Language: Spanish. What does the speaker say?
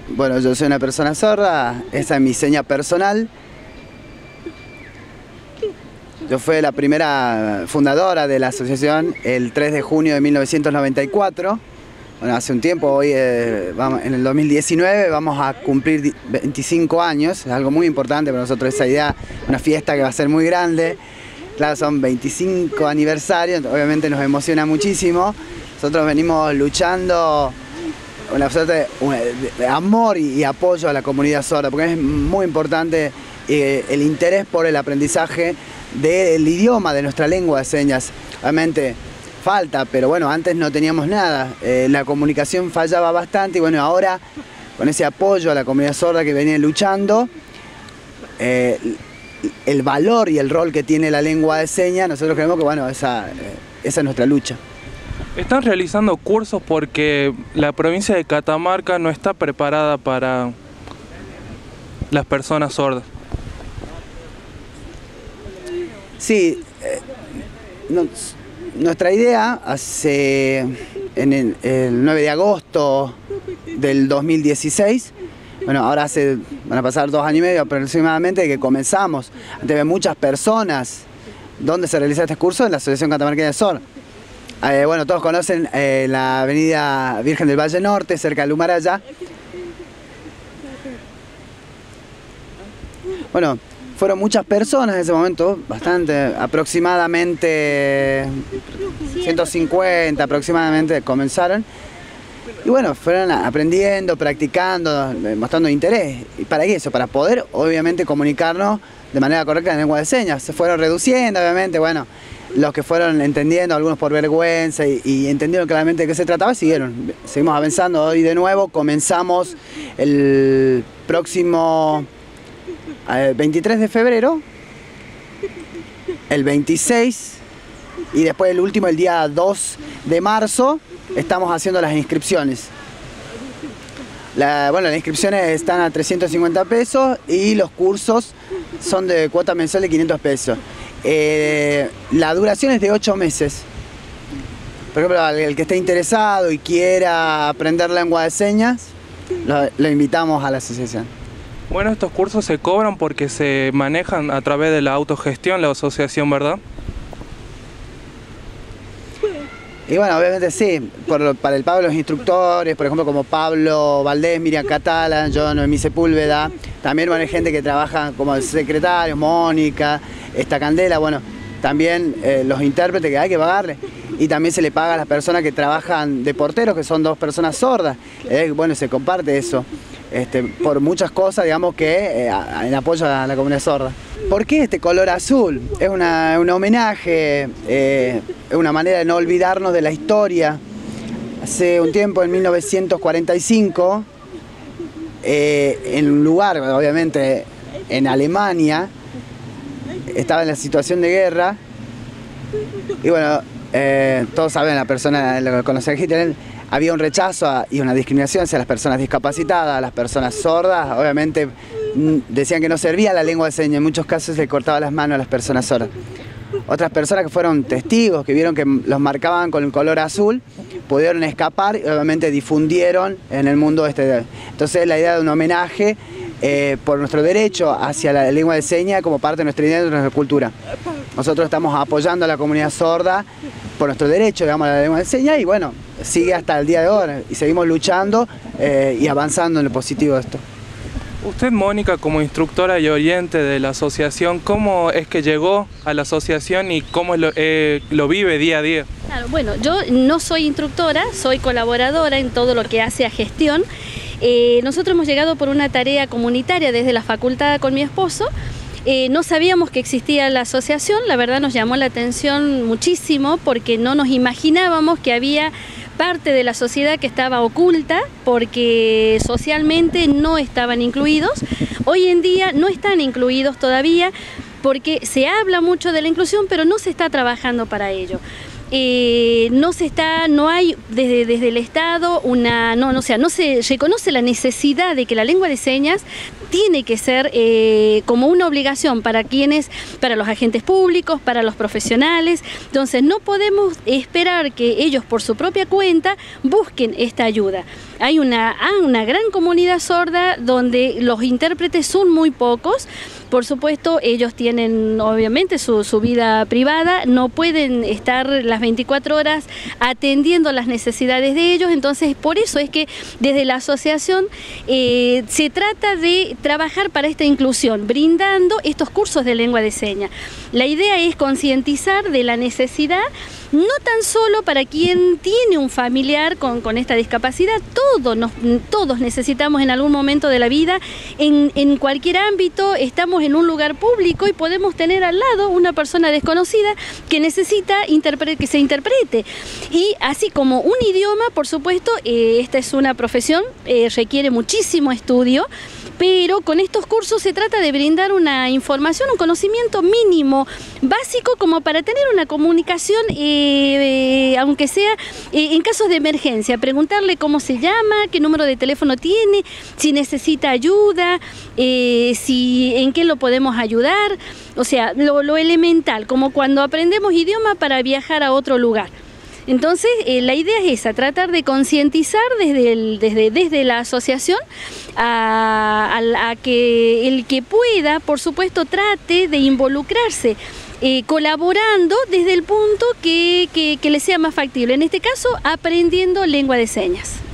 Bueno, yo soy una persona sorda, esa es mi seña personal. Yo fui la primera fundadora de la asociación el 3 de junio de 1994. Bueno, hace un tiempo, hoy en el 2019 vamos a cumplir 25 años, es algo muy importante para nosotros esa idea, una fiesta que va a ser muy grande. Claro, son 25 aniversarios, obviamente nos emociona muchísimo. Nosotros venimos luchando una suerte de amor y apoyo a la comunidad sorda, porque es muy importante el interés por el aprendizaje del idioma, de nuestra lengua de señas. Obviamente falta, pero bueno, antes no teníamos nada, la comunicación fallaba bastante y bueno, ahora con ese apoyo a la comunidad sorda que venía luchando, el valor y el rol que tiene la lengua de señas, nosotros creemos que bueno, esa es nuestra lucha. Están realizando cursos porque la provincia de Catamarca no está preparada para las personas sordas. Sí, nuestra idea en el 9 de agosto del 2016, bueno, ahora van a pasar 2 años y medio aproximadamente que comenzamos, ante ver muchas personas. ¿Dónde se realiza este curso? En la Asociación Catamarqueña de Sordos. Bueno, todos conocen la avenida Virgen del Valle Norte, cerca de Lumaraya. Bueno, fueron muchas personas en ese momento, bastante, aproximadamente 150 aproximadamente comenzaron. Y bueno, fueron aprendiendo, practicando, mostrando interés. ¿Y para qué eso? Para poder, obviamente, comunicarnos de manera correcta en lengua de señas. Se fueron reduciendo, obviamente, bueno, los que fueron entendiendo, algunos por vergüenza y entendieron claramente de qué se trataba, siguieron. Seguimos avanzando. Hoy de nuevo comenzamos el próximo 23 de febrero, el 26 y después el último, el día 2 de marzo, estamos haciendo las inscripciones. Bueno, las inscripciones están a 350 pesos y los cursos son de cuota mensual de 500 pesos. La duración es de 8 meses. Por ejemplo, el que esté interesado y quiera aprender lengua de señas, lo invitamos a la asociación. Bueno, estos cursos se cobran porque se manejan a través de la autogestión, la asociación, ¿verdad? Y bueno, obviamente sí, para el pago de los instructores, por ejemplo, como Pablo Valdés, Miriam Catala, yo, Noemí Sepúlveda, también bueno, hay gente que trabaja como secretarios, Mónica, Candela, bueno, también los intérpretes que hay que pagarle. Y también se le paga a las personas que trabajan de porteros, que son 2 personas sordas. Bueno, se comparte eso. Por muchas cosas, digamos que en apoyo a la comunidad sorda. ¿Por qué este color azul? Es un homenaje, es una manera de no olvidarnos de la historia. Hace un tiempo, en 1945, en un lugar, obviamente en Alemania, estaba en la situación de guerra, y bueno, todos saben, la persona con los Hitler, había un rechazo y una discriminación hacia las personas discapacitadas, las personas sordas. Obviamente decían que no servía la lengua de señas, en muchos casos se cortaba las manos a las personas sordas. Otras personas que fueron testigos, que vieron que los marcaban con el color azul, pudieron escapar y obviamente difundieron en el mundo Entonces la idea de un homenaje por nuestro derecho hacia la lengua de señas como parte de nuestra identidad y de nuestra cultura. Nosotros estamos apoyando a la comunidad sorda por nuestro derecho, digamos, a la lengua de señas y bueno, sigue hasta el día de hoy y seguimos luchando y avanzando en lo positivo de esto. Usted, Mónica, como instructora y oyente de la asociación, ¿cómo es que llegó a la asociación y cómo lo vive día a día? Claro, bueno, yo no soy instructora, soy colaboradora en todo lo que hace a gestión. Nosotros hemos llegado por una tarea comunitaria desde la facultad con mi esposo. No sabíamos que existía la asociación, la verdad nos llamó la atención muchísimo porque no nos imaginábamos que había parte de la sociedad que estaba oculta porque socialmente no estaban incluidos. Hoy en día no están incluidos todavía porque se habla mucho de la inclusión, pero no se está trabajando para ello. no hay desde el Estado no se reconoce la necesidad de que la lengua de señas tiene que ser como una obligación para los agentes públicos, para los profesionales. Entonces no podemos esperar que ellos por su propia cuenta busquen esta ayuda. Hay una gran comunidad sorda donde los intérpretes son muy pocos. Por supuesto, ellos tienen obviamente su vida privada, no pueden estar las 24 horas atendiendo las necesidades de ellos. Entonces, por eso es que desde la asociación se trata de trabajar para esta inclusión, brindando estos cursos de lengua de señas. La idea es concientizar de la necesidad, no tan solo para quien tiene un familiar con esta discapacidad, todos necesitamos en algún momento de la vida, en cualquier ámbito, estamos en un lugar público y podemos tener al lado una persona desconocida que necesita que se interprete. Y así como un idioma, por supuesto, esta es una profesión, requiere muchísimo estudio, pero con estos cursos se trata de brindar una información, un conocimiento mínimo, básico, como para tener una comunicación, aunque sea en casos de emergencia, preguntarle cómo se llama, qué número de teléfono tiene, si necesita ayuda, en qué lo podemos ayudar, o sea, lo elemental, como cuando aprendemos idioma para viajar a otro lugar. Entonces, la idea es esa, tratar de concientizar desde la asociación a que el que pueda, por supuesto, trate de involucrarse, colaborando desde el punto que le sea más factible. En este caso, aprendiendo lengua de señas.